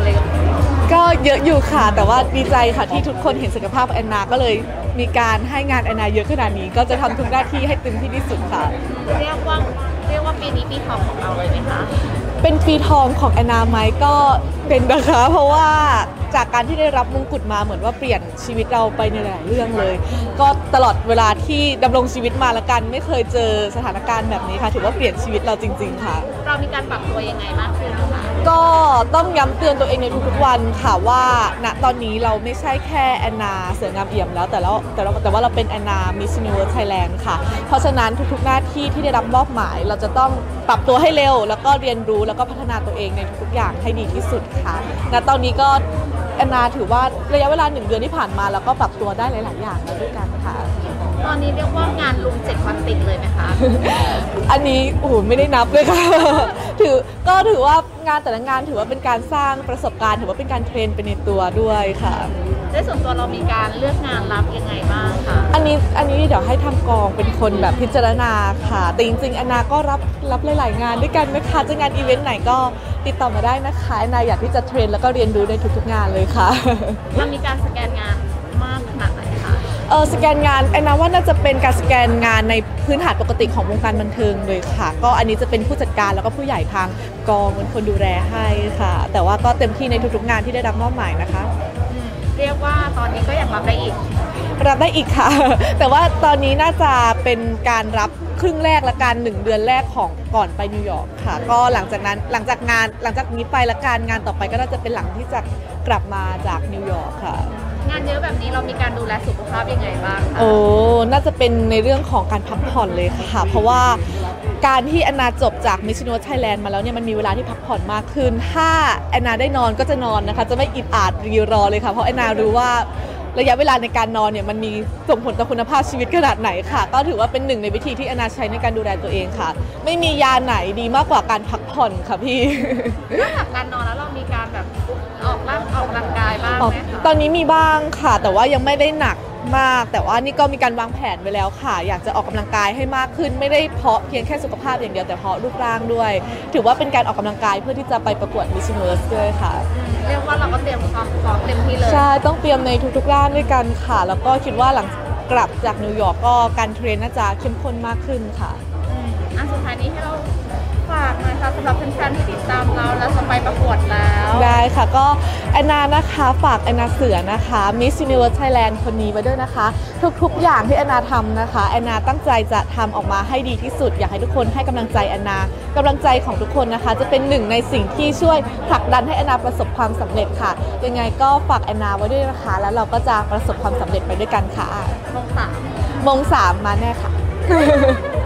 อะไรกับก็เยอะอยู่ค่ะแต่ว่าดีใจค่ะที่ทุกคนเห็นศักยภาพแอนนาก็เลยมีการให้งานแอนนาเยอะขนาดนี้ก็จะทำทุกหน้าที่ให้เต็มที่ที่สุดค่ะเรียกว่าปีนี้ปีทองของเราเลยไหมคะเป็นปีทองของแอนนาไหมก็เป็นนะคะเพราะว่าจากการที่ได้รับมงกุฎมาเหมือนว่าเปลี่ยนชีวิตเราไปในหลายเรื่องเลยก็ตลอดเวลาที่ดำรงชีวิตมาละกันไม่เคยเจอสถานการณ์แบบนี้ค่ะถือว่าเปลี่ยนชีวิตเราจริงๆค่ะเรามีการปรับตัวยังไงมากขึ้นคะก็ต้องย้ำเตือนตัวเองในทุกๆวันค่ะว่าณตอนนี้เราไม่ใช่แค่แอนนาเสืองามเอี่ยมแล้วแต่ว่าเราเป็นแอนนามิส Universe Thailand ค่ะเพราะฉะนั้นทุกๆหน้าที่ที่ได้รับมอบหมายเราจะต้องปรับตัวให้เร็วแล้วก็เรียนรู้แล้วก็พัฒนาตัวเองในทุกๆอย่างให้ดีที่สุดค่ะณตอนนี้ก็แอนนาถือว่าระยะเวลา1 เดือนที่ผ่านมาแล้วก็ปรับตัวได้หลายๆอย่างด้วยกันค่ะตอนนี้เรียกว่างานลุม7 วันติดเลยไหมคะอันนี้โอ้โหไม่ได้นับเลยค่ะถือว่างานแต่ละงานถือว่าเป็นการสร้างประสบการณ์ถือว่าเป็นการเทรนไปในตัวด้วยค่ะในส่วนตัวเรามีการเลือกงานรับยังไงบ้างคะอันนี้เดี๋ยวให้ทางกองเป็นคนแบบพิจารณาค่ะแต่จริงๆแอนนาก็รับหลายๆงานด้วยกันนะคะจะงานอีเวนต์ไหนก็ติดต่อมาได้นะคะแอนนาอยากที่จะเทรนแล้วก็เรียนรู้ในทุกๆงานเลยค่ะเรามีการสแกนงานมากขนาดไหนคะสแกนงานแอนนาว่าน่าจะเป็นการสแกนงานในพื้นฐานปกติของวงการบันเทิงเลยค่ะก็อันนี้จะเป็นผู้จัดการแล้วก็ผู้ใหญ่ทางกองเป็นคนดูแลให้ค่ะแต่ว่าก็เต็มที่ในทุกๆงานที่ได้รับมอบหมายนะคะเรียกว่าตอนนี้ก็อยากรับได้อีกค่ะแต่ว่าตอนนี้น่าจะเป็นการรับครึ่งแรกละกัน1 เดือนแรกของก่อนไปนิวยอร์กค่ะก็หลังจากนี้ไปละกันงานต่อไปก็น่าจะเป็นหลังที่จะกลับมาจากนิวยอร์กค่ะงานเยอะแบบนี้เรามีการดูแลสุขภาพยังไงบ้างคะน่าจะเป็นในเรื่องของการพักผ่อนเลยค่ะเพราะว่าการที่แอนนาจบจาก Miss Universe Thailand มาแล้วเนี่ยมันมีเวลาที่พักผ่อนมากขึ้นถ้าแอนนาได้นอนก็จะนอนนะคะจะไม่อิดอาดรีรอเลยค่ะเพราะแอนนารู้ว่าระยะเวลาในการนอนเนี่ยมันมีส่งผลต่อคุณภาพชีวิตขนาดไหนค่ะก็ถือว่าเป็นหนึ่งในวิธีที่แอนนาใช้ในการดูแลตัวเองค่ะไม่มียาไหนดีมากกว่าการพักผ่อนค่ะพี่นอกจากการนอนแล้วเรามีการแบบออกกำลังกายบ้างไหมคะตอนนี้มีบ้างค่ะแต่ว่ายังไม่ได้หนักมากแต่ว่านี่ก็มีการวางแผนไว้แล้วค่ะอยากจะออกกำลังกายให้มากขึ้นไม่ได้เพาะเพียงแค่สุขภาพอย่างเดียวแต่เพาะรูปร่างด้วยถือว่าเป็นการออกกำลังกายเพื่อที่จะไปประกวด Miss Universe ด้วยค่ะเรียกว่าเราก็เตรียมความพร้อมเต็มที่เลยใช่ต้องเตรียมในทุกๆด้านด้วยกันค่ะแล้วก็คิดว่าหลังกลับจากนิวยอร์กก็การเทรนน่าจะเข้มข้นมากขึ้นค่ะสุดท้ายนี้ให้เราฝากหน่อยค่ะสำหรับแฟนๆที่ติดตามเราแล้วจะไปประกวดแล้วได้ค่ะก็แอนนานะคะฝากแอนนาเสือนะคะ Miss Universe Thailand คนนี้ไว้ด้วยนะคะทุกๆอย่างที่แอนนาทำนะคะแอนนาตั้งใจจะทำออกมาให้ดีที่สุดอยากให้ทุกคนให้กำลังใจแอนนากำลังใจของทุกคนนะคะจะเป็นหนึ่งในสิ่งที่ช่วยผลักดันให้แอนนาประสบความสำเร็จค่ะยังไงก็ฝากแอนนาไว้ด้วยนะคะแล้วเราก็จะประสบความสำเร็จไปด้วยกันค่ะมง 3 มาแน่ค่ะ